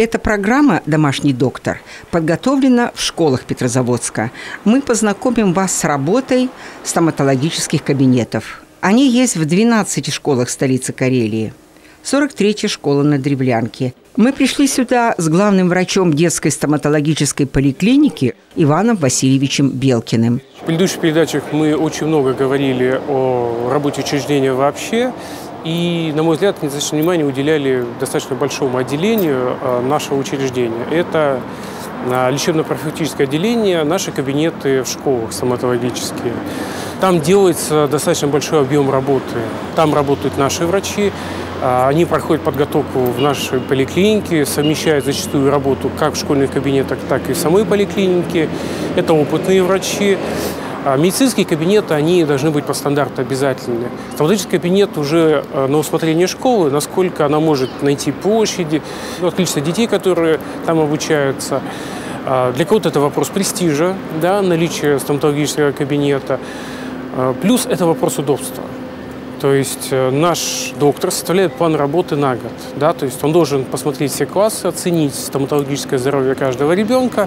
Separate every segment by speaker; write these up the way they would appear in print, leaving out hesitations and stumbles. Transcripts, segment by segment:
Speaker 1: Эта программа «Домашний доктор» подготовлена в школах Петрозаводска. Мы познакомим вас с работой стоматологических кабинетов. Они есть в 12 школах столицы Карелии. 43-я школа на Древлянке. Мы пришли сюда с главным врачом детской стоматологической поликлиники Иваном Васильевичем Белкиным.
Speaker 2: В предыдущих передачах мы очень много говорили о работе учреждения вообще. И, на мой взгляд, недостаточно внимания уделяли достаточно большому отделению нашего учреждения. Это лечебно-профилактическое отделение, наши кабинеты в школах стоматологические. Там делается достаточно большой объем работы. Там работают наши врачи. Они проходят подготовку в нашей поликлинике, совмещают зачастую работу как в школьных кабинетах, так и в самой поликлинике. Это опытные врачи. Медицинские кабинеты, они должны быть по стандарту обязательны. Стоматологический кабинет уже на усмотрение школы, насколько она может найти площади, количество детей, которые там обучаются. Для кого-то это вопрос престижа, да, наличие стоматологического кабинета. Плюс это вопрос удобства. То есть наш доктор составляет план работы на год. Да? То есть он должен посмотреть все классы, оценить стоматологическое здоровье каждого ребенка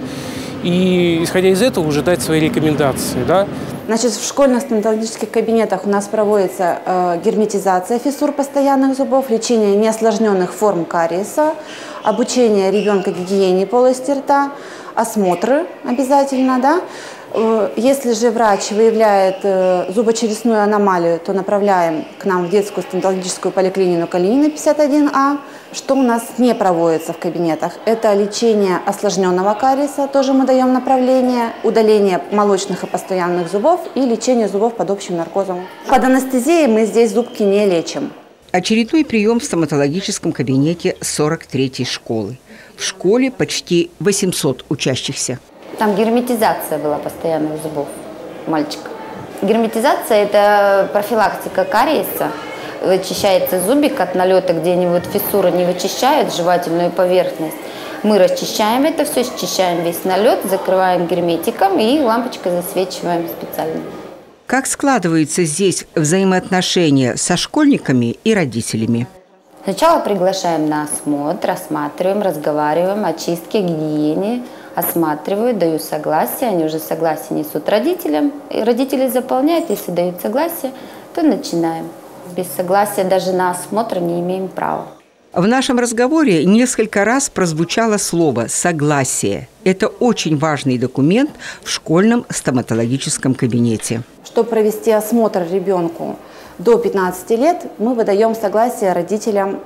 Speaker 2: и, исходя из этого, уже дать свои рекомендации. Да?
Speaker 3: Значит, в школьных стоматологических кабинетах у нас проводится герметизация фиссур постоянных зубов, лечение неосложненных форм кариеса, обучение ребенка гигиене полости рта, осмотры обязательно, да. Если же врач выявляет зубочелюстную аномалию, то направляем к нам в детскую стоматологическую поликлинику Калинина 51А. Что у нас не проводится в кабинетах? Это лечение осложненного кариеса, тоже мы даем направление, удаление молочных и постоянных зубов и лечение зубов под общим наркозом. Под анестезией мы здесь зубки не лечим.
Speaker 1: Очередной прием в стоматологическом кабинете 43-й школы. В школе почти 800 учащихся.
Speaker 4: Там герметизация была постоянных зубов мальчика. Герметизация – это профилактика кариеса. Вычищается зубик от налета, где-нибудь фиссура не вычищают жевательную поверхность. Мы расчищаем это все, счищаем весь налет, закрываем герметиком и лампочкой засвечиваем специально.
Speaker 1: Как складываются здесь взаимоотношения со школьниками и родителями?
Speaker 4: Сначала приглашаем на осмотр, осматриваем, разговариваем о чистке, гигиене. Осматриваю, даю согласие, они уже согласие несут родителям. И родители заполняют, если дают согласие, то начинаем. Без согласия даже на осмотр не имеем права.
Speaker 1: В нашем разговоре несколько раз прозвучало слово «согласие». Это очень важный документ в школьном стоматологическом кабинете.
Speaker 3: Чтобы провести осмотр ребенку до 15 лет, мы выдаем согласие родителям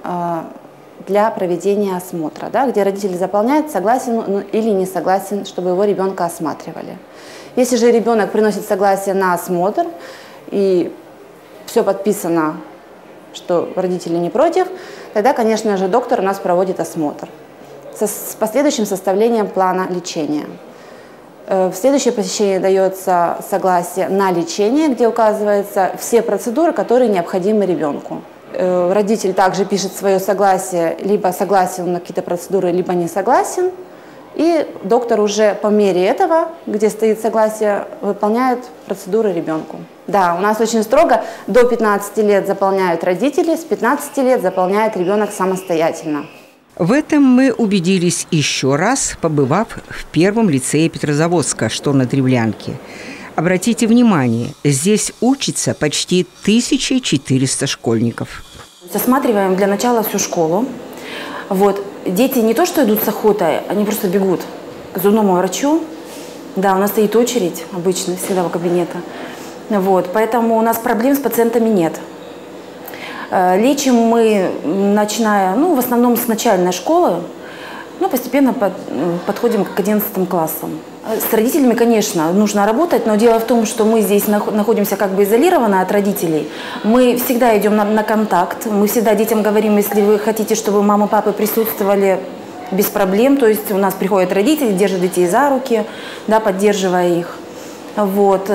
Speaker 3: для проведения осмотра, да, где родители заполняют, согласен или не согласен, чтобы его ребенка осматривали. Если же ребенок приносит согласие на осмотр и все подписано, что родители не против, тогда, конечно же, доктор у нас проводит осмотр с последующим составлением плана лечения. В следующее посещение дается согласие на лечение, где указываются все процедуры, которые необходимы ребенку. Родитель также пишет свое согласие, либо согласен на какие-то процедуры, либо не согласен. И доктор уже по мере этого, где стоит согласие, выполняет процедуры ребенку. Да, у нас очень строго, до 15 лет заполняют родители, с 15 лет заполняет ребенок самостоятельно.
Speaker 1: В этом мы убедились еще раз, побывав в первом лицее Петрозаводска, что на Древлянке. Обратите внимание, здесь учится почти 1400 школьников.
Speaker 3: Осматриваем для начала всю школу. Вот. Дети не то что идут с охотой, они просто бегут к зубному врачу. Да, у нас стоит очередь обычно, всегда у кабинета. Вот. Поэтому у нас проблем с пациентами нет. Лечим мы, начиная, в основном с начальной школы, но постепенно подходим к 11 классам. С родителями, конечно, нужно работать, но дело в том, что мы здесь находимся как бы изолированно от родителей. Мы всегда идем на контакт, мы всегда детям говорим, если вы хотите, чтобы мама и папа присутствовали, без проблем. То есть у нас приходят родители, держат детей за руки, да, поддерживая их. Вот.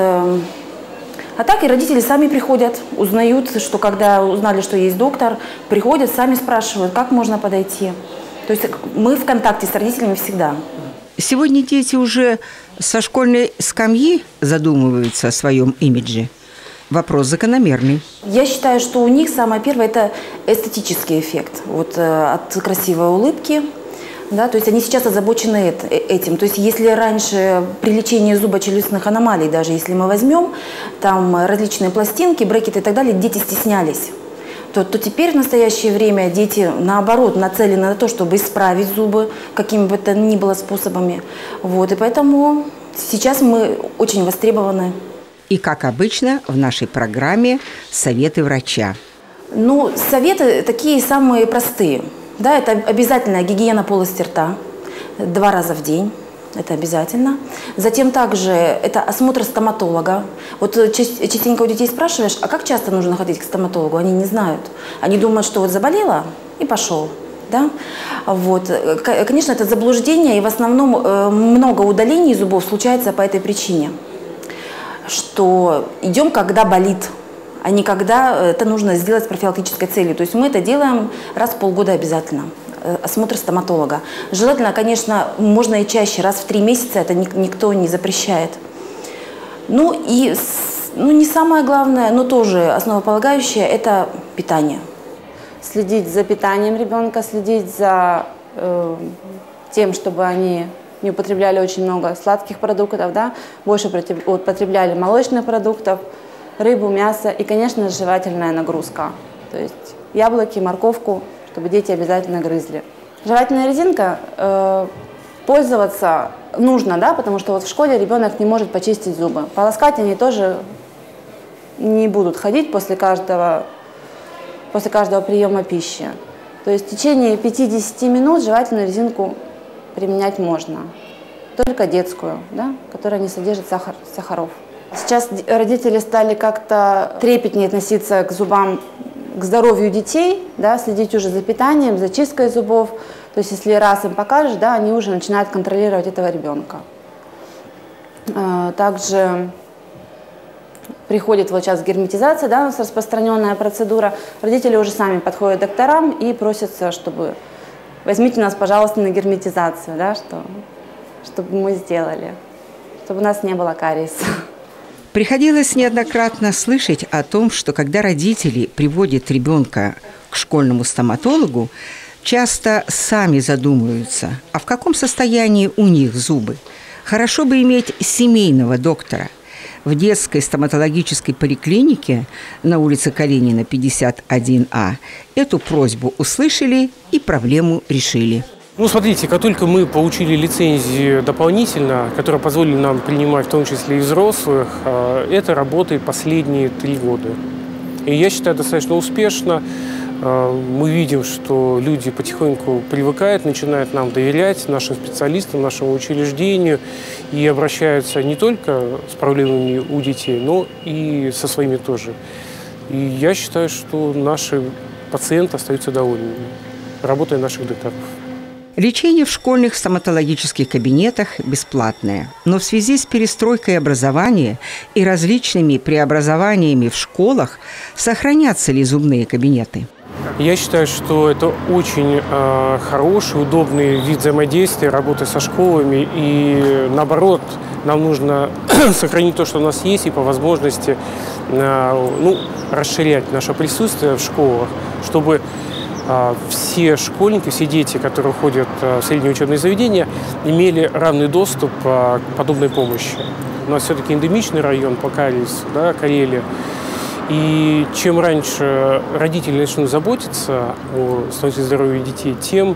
Speaker 3: А так и родители сами приходят, узнают, что когда узнали, что есть доктор, приходят, сами спрашивают, как можно подойти. То есть мы в контакте с родителями всегда.
Speaker 1: Сегодня дети уже со школьной скамьи задумываются о своем имидже. Вопрос закономерный.
Speaker 3: Я считаю, что у них самое первое – это эстетический эффект. Вот от красивой улыбки, Да, то есть они сейчас озабочены этим. То есть если раньше при лечении зубочелюстных аномалий, даже если мы возьмем, там различные пластинки, брекеты и так далее, дети стеснялись, то теперь в настоящее время дети, наоборот, нацелены на то, чтобы исправить зубы какими бы то ни было способами. Вот, и поэтому сейчас мы очень востребованы.
Speaker 1: И, как обычно, в нашей программе «Советы врача».
Speaker 3: Ну, советы такие самые простые. Да, это обязательная гигиена полости рта 2 раза в день. Это обязательно. Затем также это осмотр стоматолога. Вот частенько у детей спрашиваешь, а как часто нужно ходить к стоматологу? Они не знают. Они думают, что вот заболела и пошел. Да? Вот. Конечно, это заблуждение, и в основном много удалений зубов случается по этой причине. Что идем, когда болит, а не когда это нужно сделать с профилактической целью. То есть мы это делаем раз в полгода обязательно. Осмотр стоматолога. Желательно, конечно, можно и чаще, раз в 3 месяца, это никто не запрещает. Ну и не самое главное, но тоже основополагающее, это питание.
Speaker 5: Следить за питанием ребенка, следить за тем, чтобы они не употребляли очень много сладких продуктов, да, больше употребляли молочных продуктов, рыбу, мясо и, конечно, жевательная нагрузка. То есть яблоки, морковку, чтобы дети обязательно грызли. Жевательная резинка пользоваться нужно, да, потому что вот в школе ребенок не может почистить зубы. Полоскать они тоже не будут ходить после каждого приема пищи. То есть в течение 5-10 минут жевательную резинку применять можно. Только детскую, да, которая не содержит сахаров. Сейчас родители стали как-то трепетнее относиться к зубам, к здоровью детей, да, следить уже за питанием, за чисткой зубов. То есть если раз им покажешь, да, они уже начинают контролировать этого ребенка. Также приходит вот сейчас герметизация, да, у нас распространенная процедура. Родители уже сами подходят к докторам и просятся, чтобы возьмите нас, пожалуйста, на герметизацию, да, чтобы мы сделали, чтобы у нас не было кариеса.
Speaker 1: Приходилось неоднократно слышать о том, что когда родители приводят ребенка к школьному стоматологу, часто сами задумываются, а в каком состоянии у них зубы. Хорошо бы иметь семейного доктора. В детской стоматологической поликлинике на улице Калинина, 51А, эту просьбу услышали и проблему решили.
Speaker 2: Ну, смотрите, как только мы получили лицензию дополнительно, которая позволила нам принимать в том числе и взрослых, это работает последние 3 года. И я считаю, достаточно успешно. Мы видим, что люди потихоньку привыкают, начинают нам доверять, нашим специалистам, нашему учреждению, и обращаются не только с проблемами у детей, но и со своими тоже. И я считаю, что наши пациенты остаются довольными работой наших докторов.
Speaker 1: Лечение в школьных стоматологических кабинетах бесплатное, но в связи с перестройкой образования и различными преобразованиями в школах сохранятся ли зубные кабинеты?
Speaker 2: Я считаю, что это очень хороший, удобный вид взаимодействия, работы со школами. И наоборот, нам нужно сохранить то, что у нас есть, и по возможности расширять наше присутствие в школах, чтобы все школьники, все дети, которые ходят в средние учебные заведения, имели равный доступ к подобной помощи. У нас все-таки эндемичный район по кариесу, да, Карелия. И чем раньше родители начнут заботиться о здоровье детей, тем,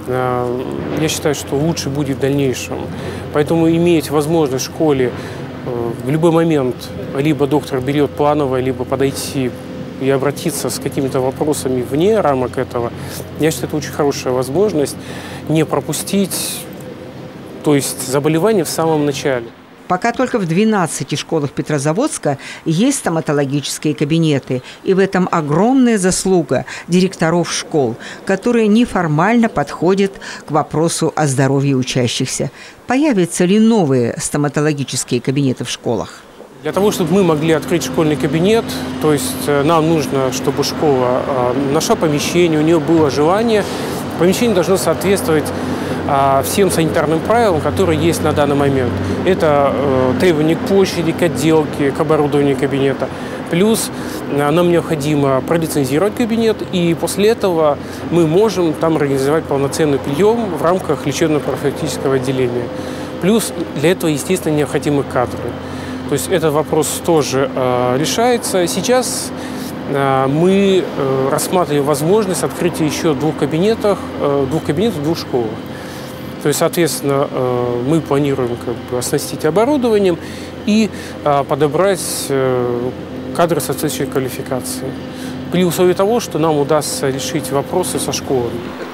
Speaker 2: я считаю, что лучше будет в дальнейшем. Поэтому иметь возможность в школе в любой момент либо доктор берет планово, либо подойти и обратиться с какими-то вопросами вне рамок этого, я считаю, это очень хорошая возможность не пропустить, то есть заболевание в самом начале.
Speaker 1: Пока только в 12 школах Петрозаводска есть стоматологические кабинеты, и в этом огромная заслуга директоров школ, которые неформально подходят к вопросу о здоровье учащихся. Появятся ли новые стоматологические кабинеты в школах?
Speaker 2: Для того, чтобы мы могли открыть школьный кабинет, то есть нам нужно, чтобы школа нашла помещение, у нее было желание. Помещение должно соответствовать всем санитарным правилам, которые есть на данный момент. Это требования к площади, к отделке, к оборудованию кабинета. Плюс нам необходимо пролицензировать кабинет, и после этого мы можем там организовать полноценный прием в рамках лечебно-профилактического отделения. Плюс для этого, естественно, необходимы кадры. То есть этот вопрос тоже решается. Сейчас мы рассматриваем возможность открытия еще двух кабинетов в двух школах. То есть, соответственно, мы планируем оснастить оборудованием и подобрать кадры соответствующей квалификации. При условии того, что нам удастся решить вопросы со школами.